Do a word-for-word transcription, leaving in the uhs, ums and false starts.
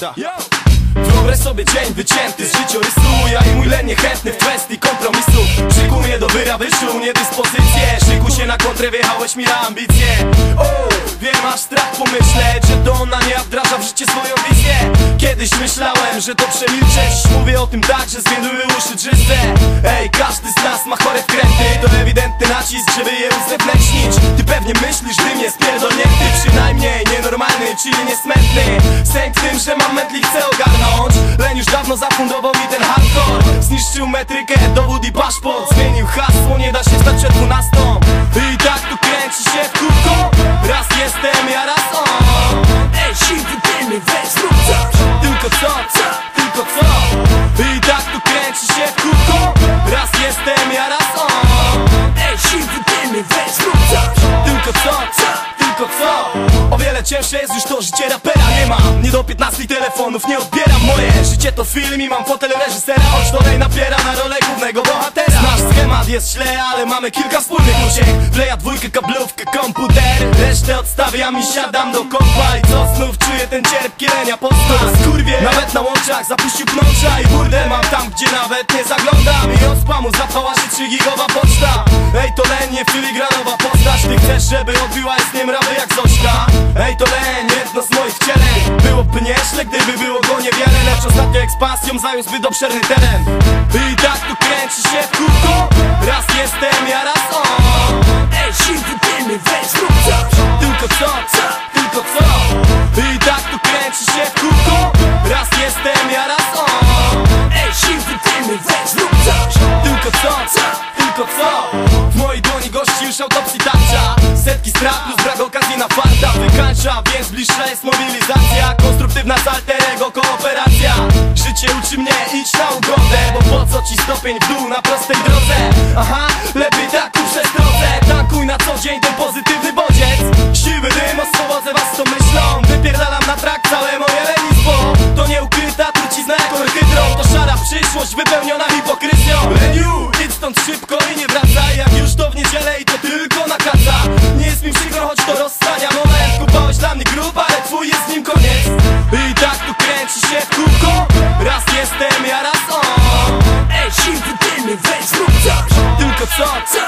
Pizda. Wyobraź sobie dzień wycięty z życiorysu, ja i mój len niechętny w kwestii kompromisu. Szykuj mnie do wyra wyszu, niedyspozycję. Szykuj się na kontrę, wjechałeś mi na ambicje. O, wiem, masz strach pomyśleć, że to ona nie wdraża w życie swoją wizję. Kiedyś myślałem, że to przemilczeć. Mówię o tym tak, że zwiędły uszy czyste. Ej, każdy z nas ma chore wkręty. To ewidentny nacisk, żeby je uzewnętrznić. Ty pewnie myślisz, że mnie spierdolnięty, przynajmniej nienormalny, czyli niesmętny. Sęk w tym, że mam metli, chcę ogarnąć. Len już dawno zafundował mi ten hardcore. Zniszczył metrykę, dowód i paszport. Zmienił hasło, nie da się stać przed dwunastą. I tak tu kręci się w kółko. Raz jestem, ja raz on. Ej, siwy dymy, weź zrób coś. Tylko co, co, tylko co. I tak tu kręci się w kółko. Raz jestem, ja raz on. Ej, siwy dymy, weź zrób coś. Tylko co, co, tylko co. O wiele cięższe jest już to życie rapera. Nie mam nie do piętnastu telefonów, nie odbieram. Moje życie to film i mam fotel reżysera. Choć tutaj napiera na rolę głównego bohatera. Nasz schemat jest źle, ale mamy kilka wspólnych uciech. Wleja dwójkę, kablówkę, komputer. Resztę odstawiam i siadam do kompa. I co znów czuję ten cierp kielenia podsmak. Skurwie, nawet na łączach zapuścił pnącza. I burdel mam tam, gdzie nawet nie zaglądam. I od spamu zapała się trzy gigowa poczta. Ej, to len, nie filigranowa postać. Ty chcesz, żeby odbiła z nim rawy jak Zośka. Ej, to len, jedno z moich wcieleń. Byłoby nieźle, gdyby było go niewiele. Lecz ostatnio ekspansją zajął zbyt obszerny teren. I tak tu kręci się w kółko. Raz jestem, ja raz on. Ej, siwy dymy, weź zrób coś. Tylko co, co, tylko co. I tak tu kręci się w kółko. Raz jestem, ja raz on. Ej, siwy dymy, weź zrób coś. Tylko co, co, tylko co. W mojej dłoni gości już autopsji tarcza. Setki strat plus brak okazji na farta wykańcza, więc bliższa jest mobilizacja. Konstruktywna z alterego kooperacja. Życie uczy mnie, idź na ugodę. Bo po co ci stopień w dół na prostej drodze? Aha, lepiej tak ku przestrodze. Tankuj na co dzień ten pozytywny bodziec. Siwy dym, oswobodzę was co myślą. Wypierdalam na trak całe moje lenistwo. To nieukryta trucizna jak orchydron. To szara przyszłość wypełniona hipokryzją. Leniu, idź stąd szybko i nie wracaj. Jak już to w niedzielę i to tylko na kaca. Nie jest mi przykro, choć to rozstania moment. Kupałeś dla mnie grób, ale twój jest z nim koniec. I tak tu kręci się w kółko. Raz jestem, ja raz on. Ej, siwy dymy, weź zrób coś. Tylko co, co,